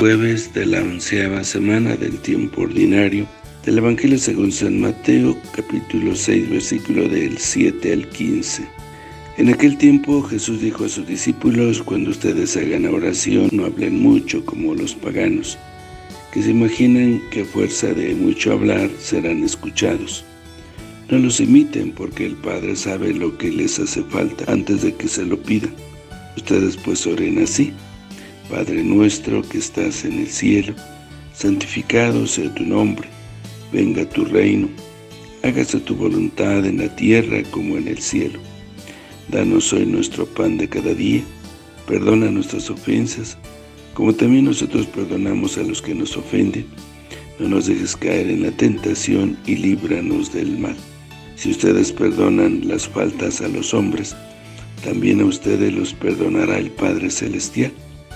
jueves de la 11ª semana del tiempo ordinario del Evangelio según San Mateo, capítulo 6, versículo del 7 al 15. En aquel tiempo Jesús dijo a sus discípulos: cuando ustedes hagan oración, no hablen mucho como los paganos, que se imaginan que a fuerza de mucho hablar serán escuchados. No los imiten, porque el Padre sabe lo que les hace falta antes de que se lo pidan. Ustedes pues oren así: Padre nuestro que estás en el cielo, santificado sea tu nombre, venga tu reino, hágase tu voluntad en la tierra como en el cielo. Danos hoy nuestro pan de cada día, perdona nuestras ofensas, como también nosotros perdonamos a los que nos ofenden. No nos dejes caer en la tentación y líbranos del mal. Si ustedes perdonan las faltas a los hombres, también a ustedes los perdonará el Padre Celestial.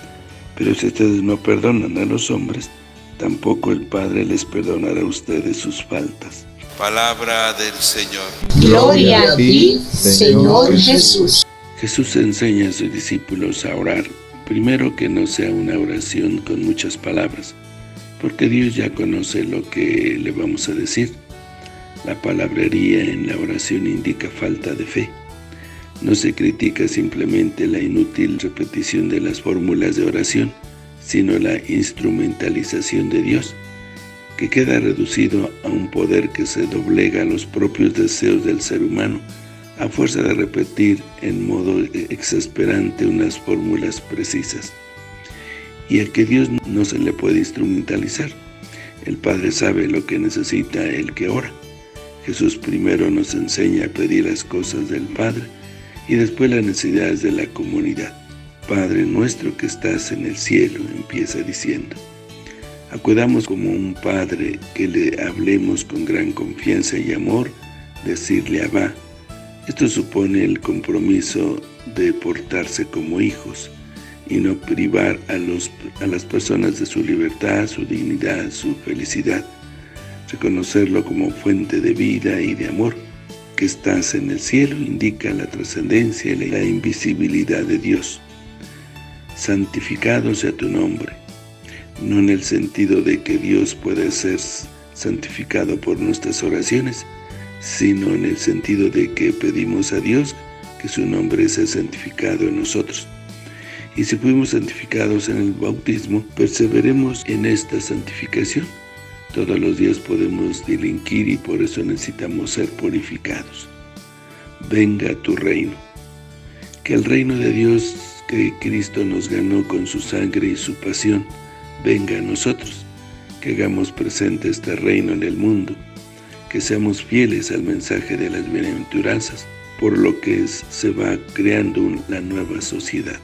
Pero si ustedes no perdonan a los hombres, tampoco el Padre les perdonará a ustedes sus faltas. Palabra del Señor. Gloria a ti, Señor Jesús. Jesús enseña a sus discípulos a orar. Primero, que no sea una oración con muchas palabras, porque Dios ya conoce lo que le vamos a decir. La palabrería en la oración indica falta de fe. No se critica simplemente la inútil repetición de las fórmulas de oración, sino la instrumentalización de Dios, que queda reducido a un poder que se doblega a los propios deseos del ser humano, a fuerza de repetir en modo exasperante unas fórmulas precisas. Y a que Dios no se le puede instrumentalizar. El Padre sabe lo que necesita el que ora. Jesús primero nos enseña a pedir las cosas del Padre, y después las necesidades de la comunidad. Padre nuestro que estás en el cielo, empieza diciendo. Acudamos como un padre, que le hablemos con gran confianza y amor, decirle Abba. Esto supone el compromiso de portarse como hijos y no privar a las personas de su libertad, su dignidad, su felicidad. Reconocerlo como fuente de vida y de amor. Que estás en el cielo indica la trascendencia y la invisibilidad de Dios. Santificado sea tu nombre, no en el sentido de que Dios puede ser santificado por nuestras oraciones, sino en el sentido de que pedimos a Dios que su nombre sea santificado en nosotros. Y si fuimos santificados en el bautismo, perseveremos en esta santificación. Todos los días podemos delinquir y por eso necesitamos ser purificados. Venga tu reino. Que el reino de Dios que Cristo nos ganó con su sangre y su pasión, venga a nosotros. Que hagamos presente este reino en el mundo. Que seamos fieles al mensaje de las bienaventuranzas, por lo que se va creando la nueva sociedad.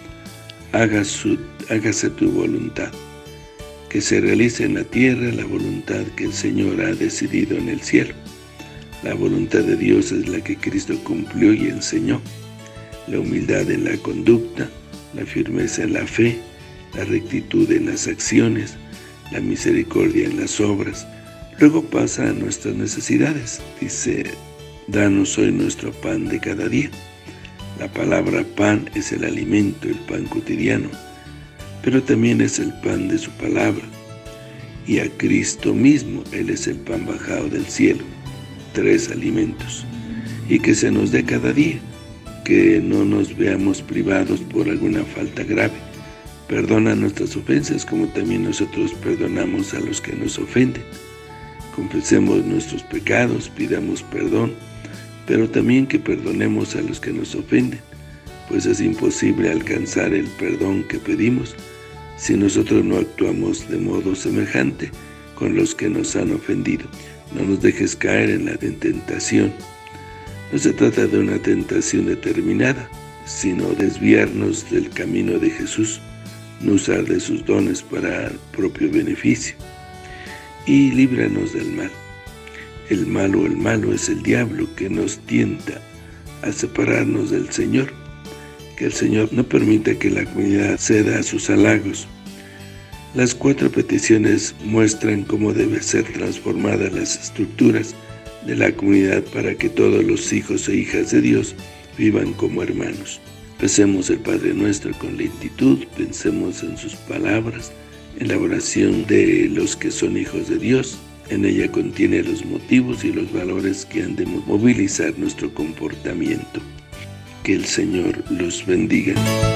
Hágase tu voluntad. Que se realice en la tierra la voluntad que el Señor ha decidido en el cielo. La voluntad de Dios es la que Cristo cumplió y enseñó. La humildad en la conducta, la firmeza en la fe, la rectitud en las acciones, la misericordia en las obras. Luego pasa a nuestras necesidades. Dice, danos hoy nuestro pan de cada día. La palabra pan es el alimento, el pan cotidiano, pero también es el pan de su palabra, y a Cristo mismo, Él es el pan bajado del cielo, 3 alimentos, y que se nos dé cada día, que no nos veamos privados por alguna falta grave. Perdona nuestras ofensas, como también nosotros perdonamos a los que nos ofenden. Confesemos nuestros pecados, pidamos perdón, pero también que perdonemos a los que nos ofenden, pues es imposible alcanzar el perdón que pedimos si nosotros no actuamos de modo semejante con los que nos han ofendido. No nos dejes caer en la tentación. No se trata de una tentación determinada, sino desviarnos del camino de Jesús, no usar de sus dones para propio beneficio. Y líbranos del mal. El malo es el diablo que nos tienta a separarnos del Señor. Que el Señor no permita que la comunidad ceda a sus halagos. Las 4 peticiones muestran cómo deben ser transformadas las estructuras de la comunidad para que todos los hijos e hijas de Dios vivan como hermanos. Recemos el Padre Nuestro con lentitud, pensemos en sus palabras, en la oración de los que son hijos de Dios. En ella contiene los motivos y los valores que han de movilizar nuestro comportamiento. Que el Señor los bendiga.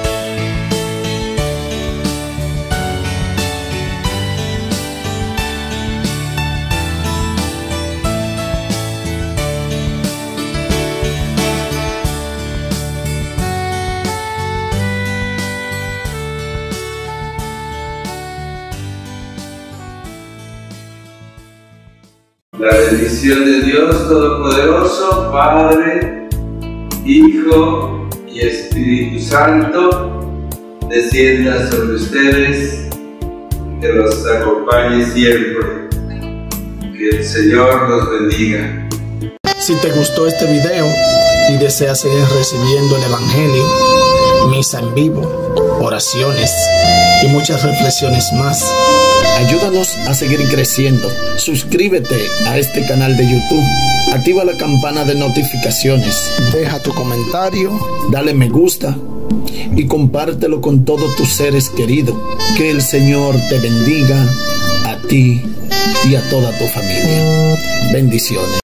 La bendición de Dios Todopoderoso, Padre, Hijo y Espíritu Santo, descienda sobre ustedes, que los acompañe siempre. Que el Señor los bendiga. Si te gustó este video y deseas seguir recibiendo el Evangelio, misa en vivo, oraciones y muchas reflexiones más, ayúdanos a seguir creciendo. Suscríbete a este canal de YouTube, activa la campana de notificaciones, deja tu comentario, dale me gusta y compártelo con todos tus seres queridos. Que el Señor te bendiga a ti y a toda tu familia. Bendiciones.